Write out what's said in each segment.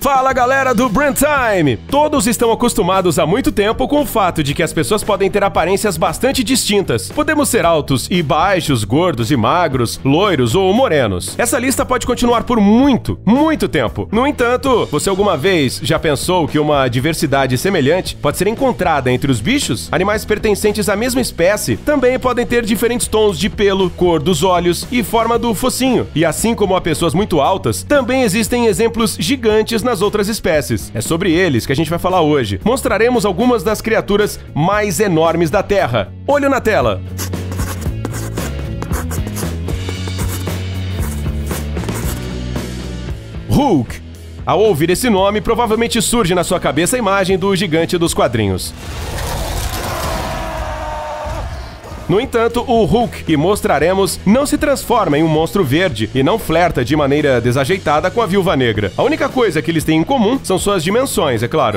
Fala galera do Brand Time! Todos estão acostumados há muito tempo com o fato de que as pessoas podem ter aparências bastante distintas. Podemos ser altos e baixos, gordos e magros, loiros ou morenos. Essa lista pode continuar por muito tempo. No entanto, você alguma vez já pensou que uma diversidade semelhante pode ser encontrada entre os bichos? Animais pertencentes à mesma espécie também podem ter diferentes tons de pelo, cor dos olhos e forma do focinho. E assim como há pessoas muito altas, também existem exemplos gigantes nas outras espécies. É sobre eles que a gente vai falar hoje. Mostraremos algumas das criaturas mais enormes da Terra. Olho na tela! Hulk. Ao ouvir esse nome, provavelmente surge na sua cabeça a imagem do gigante dos quadrinhos. No entanto, o Hulk que mostraremos não se transforma em um monstro verde e não flerta de maneira desajeitada com a Viúva Negra. A única coisa que eles têm em comum são suas dimensões, é claro.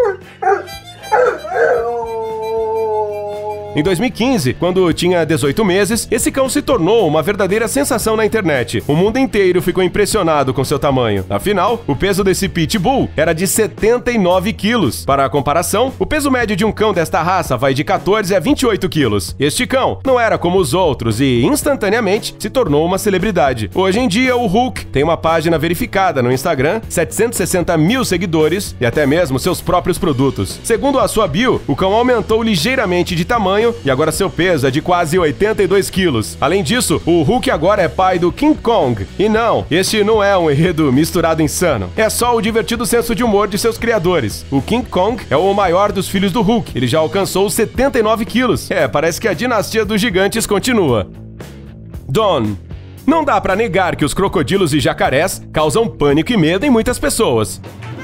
Em 2015, quando tinha 18 meses, esse cão se tornou uma verdadeira sensação na internet. O mundo inteiro ficou impressionado com seu tamanho. Afinal, o peso desse pitbull era de 79 quilos. Para a comparação, o peso médio de um cão desta raça vai de 14 a 28 quilos. Este cão não era como os outros e, instantaneamente, se tornou uma celebridade. Hoje em dia, o Hulk tem uma página verificada no Instagram, 760 mil seguidores e até mesmo seus próprios produtos. Segundo a sua bio, o cão aumentou ligeiramente de tamanho e agora seu peso é de quase 82 quilos. Além disso, o Hulk agora é pai do King Kong. E não, este não é um enredo misturado insano. É só o divertido senso de humor de seus criadores. O King Kong é o maior dos filhos do Hulk. Ele já alcançou 79 quilos. Parece que a dinastia dos gigantes continua. Don. Não dá pra negar que os crocodilos e jacarés causam pânico e medo em muitas pessoas.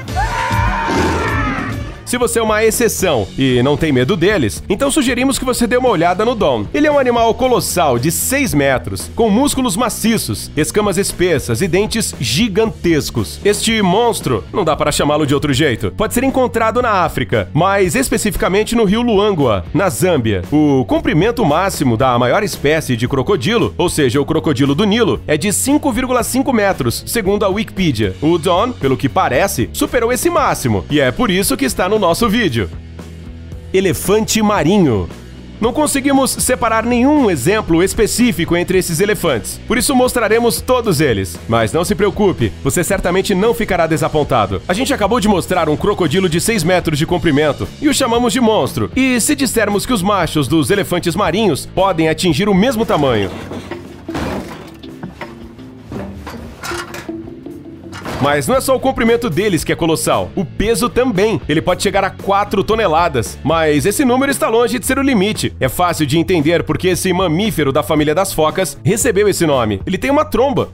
Se você é uma exceção e não tem medo deles, então sugerimos que você dê uma olhada no Don. Ele é um animal colossal de 6 metros, com músculos maciços, escamas espessas e dentes gigantescos. Este monstro, não dá para chamá-lo de outro jeito, pode ser encontrado na África, mais especificamente no rio Luangwa, na Zâmbia. O comprimento máximo da maior espécie de crocodilo, ou seja, o crocodilo do Nilo, é de 5,5 metros, segundo a Wikipedia. O Don, pelo que parece, superou esse máximo, e é por isso que está no nosso vídeo. Elefante marinho. Não conseguimos separar nenhum exemplo específico entre esses elefantes, por isso mostraremos todos eles. Mas não se preocupe, você certamente não ficará desapontado. A gente acabou de mostrar um crocodilo de 6 metros de comprimento e o chamamos de monstro. E se dissermos que os machos dos elefantes marinhos podem atingir o mesmo tamanho? Mas não é só o comprimento deles que é colossal, o peso também. Ele pode chegar a 4 toneladas, mas esse número está longe de ser o limite. É fácil de entender porque esse mamífero da família das focas recebeu esse nome. Ele tem uma tromba.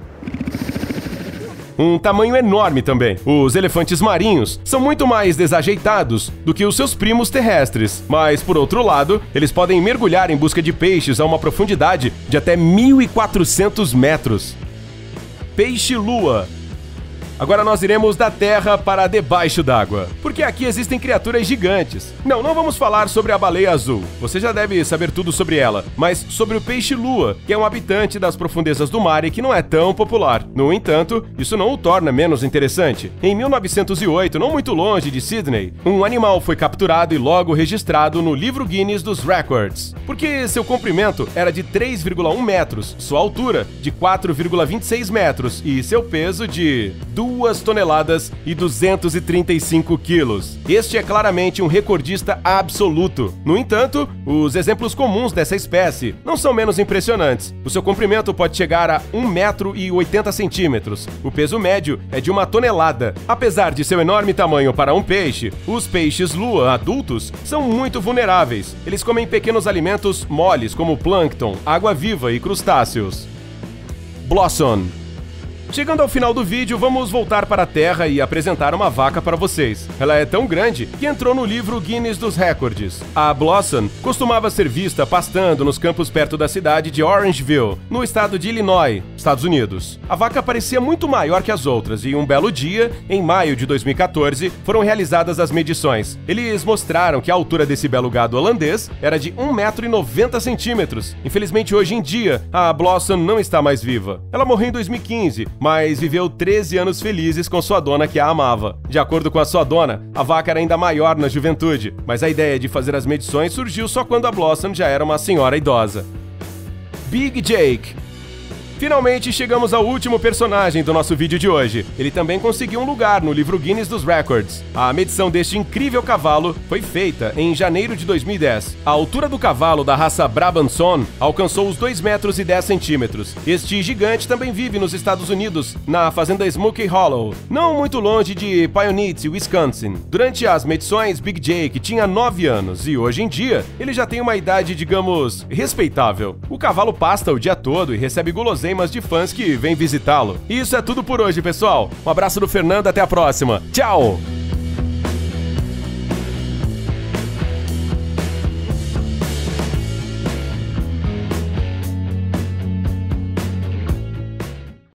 Um tamanho enorme também. Os elefantes marinhos são muito mais desajeitados do que os seus primos terrestres, mas, por outro lado, eles podem mergulhar em busca de peixes a uma profundidade de até 1.400 metros. Peixe-lua. Agora nós iremos da terra para debaixo d'água, porque aqui existem criaturas gigantes. Não vamos falar sobre a baleia azul, você já deve saber tudo sobre ela, mas sobre o peixe-lua, que é um habitante das profundezas do mar e que não é tão popular. No entanto, isso não o torna menos interessante. Em 1908, não muito longe de Sydney, um animal foi capturado e logo registrado no livro Guinness dos Records, porque seu comprimento era de 3,1 metros, sua altura de 4,26 metros e seu peso de 2 toneladas e 235 quilos. Este é claramente um recordista absoluto. No entanto, os exemplos comuns dessa espécie não são menos impressionantes. O seu comprimento pode chegar a 1,80 m. O peso médio é de 1 tonelada. Apesar de seu enorme tamanho para um peixe, os peixes-lua adultos são muito vulneráveis. Eles comem pequenos alimentos moles como plâncton, água-viva e crustáceos. Blossom. Chegando ao final do vídeo, vamos voltar para a Terra e apresentar uma vaca para vocês. Ela é tão grande que entrou no livro Guinness dos Records. A Blossom costumava ser vista pastando nos campos perto da cidade de Orangeville, no estado de Illinois, Estados Unidos. A vaca parecia muito maior que as outras e um belo dia, em maio de 2014, foram realizadas as medições. Eles mostraram que a altura desse belo gado holandês era de 1,90 m. Infelizmente, hoje em dia, a Blossom não está mais viva. Ela morreu em 2015 mas viveu 13 anos felizes com sua dona que a amava. De acordo com a sua dona, a vaca era ainda maior na juventude, mas a ideia de fazer as medições surgiu só quando a Blossom já era uma senhora idosa. Big Jake. Finalmente chegamos ao último personagem do nosso vídeo de hoje. Ele também conseguiu um lugar no livro Guinness dos Records. A medição deste incrível cavalo foi feita em janeiro de 2010. A altura do cavalo da raça Brabanson alcançou os 2 metros e 10 centímetros. Este gigante também vive nos Estados Unidos, na fazenda Smoky Hollow, não muito longe de Pioneer, Wisconsin. Durante as medições, Big Jake tinha 9 anos e hoje em dia ele já tem uma idade, digamos, respeitável. O cavalo pasta o dia todo e recebe guloseimas de fãs que vêm visitá-lo. E isso é tudo por hoje, pessoal. Um abraço do Fernando, até a próxima. Tchau!